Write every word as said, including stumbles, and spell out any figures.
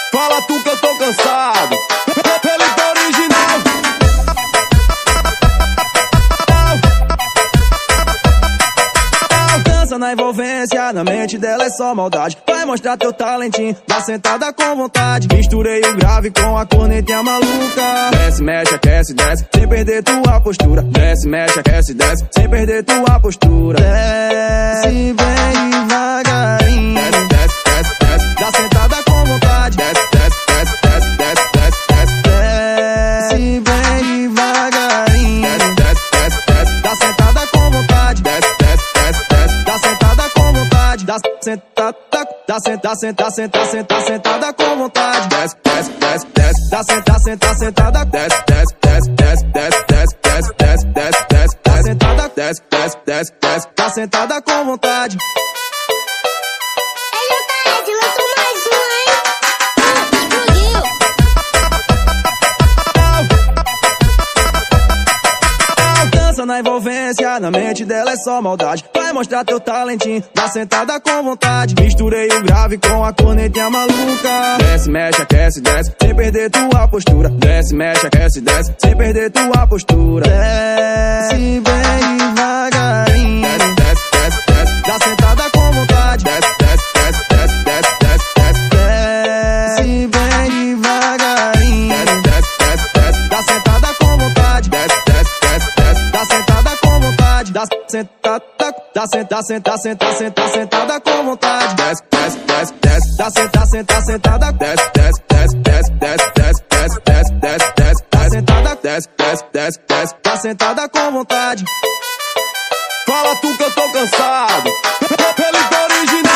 Fala tu que eu tô cansado. Pelito original. Dança na envolvência, na mente dela é só maldade. Vai mostrar teu talentinho, dá sentada com vontade. Misturei o grave com a cornetinha maluca. Desce, mexe, aquece, desce, sem perder tua postura. Desce, mexe, aquece, desce, sem perder tua postura. Desce bem devagarinho. Desce, desce, desce, desce, dá sentada com vontade. Desce, desce, desce, desce, desce, desce, desce, desce bem devagarinho. Desce, desce, desce, desce, dá sentada com vontade. Desce, desce, desce, desce, dá sentada com vontade. Dá sentada, dá sentada, sentada, sentada, sentada, sentada com vontade. Desce, desce, desce, desce, dá sentada, sentada, sentada, desce, desce, desce, desce, desce, desce, desce, desce, desce, desce, dá sentada, desce, desce, desce, desce, dá sentada com vontade. Na envolvência, na mente dela é só maldade. Vai mostrar teu talentinho, dá sentada com vontade. Misturei o grave com a cornetinha maluca. Desce, mexe, aquece, desce, sem perder tua postura. Desce, mexe, aquece, desce, sem perder tua postura. Desce bem devagarinho. Desce, desce, desce, desce, dá sentada com vontade. Desce, desce, desce, desce, desce, desce, desce, desce bem devagarinho. Desce, desce, desce, desce, dá sentada com vontade. Desce, desce, desce, desce, dá sentada com vontade. Dá sentada, dá sentada, sentada, sentada, sentada, sentada com vontade. Desce, desce, desce, desce, dá sentada, sentada, sentada, desce, desce, desce, desce, desce, desce, desce, desce, desce, desce, dá sentada, desce, desce, desce, desce, dá sentada com vontade. Fala tu que eu tô cansado. Pelito original.